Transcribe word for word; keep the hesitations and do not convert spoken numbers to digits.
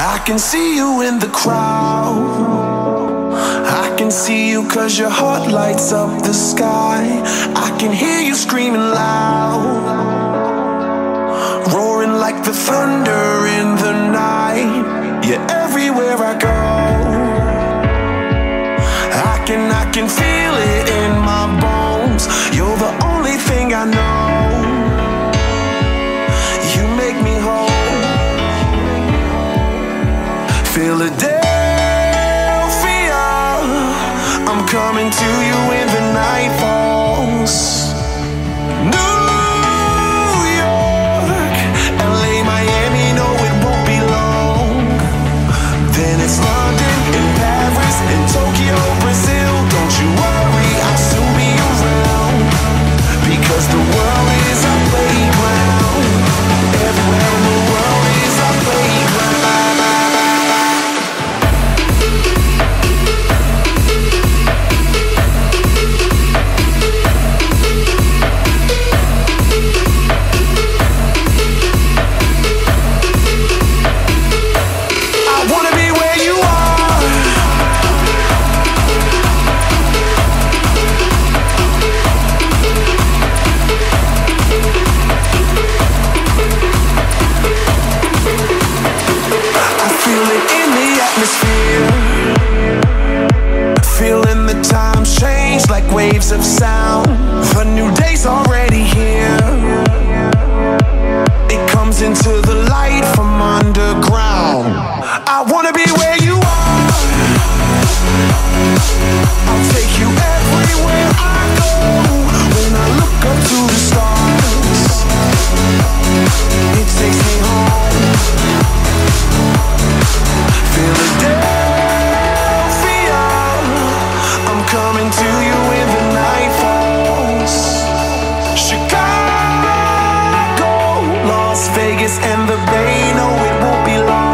I can see you in the crowd. I can see you cause your heart lights up the sky. I can hear you screaming loud, roaring like the thunder in the night. Yeah, everywhere I go, I can, I can feel it in my bones. You're the only thing I know. You make me whole. Philadelphia, I'm coming to you when the night falls. New York, L A, Miami, no it won't be long. Then it's London and Paris and Tokyo, Brazil. Don't you worry, I'll soon be around, because the world is our playground. Everywhere in the world is our playground. Feeling the times change like waves of sound. The new day's already here. It comes into the light from underground. I wanna be where you are. I'll take you everywhere I go. When I look up to the stars, it takes me home. Philadelphia, I'm coming to you when the night falls. Chicago, Las Vegas and the Bay, no it won't be long.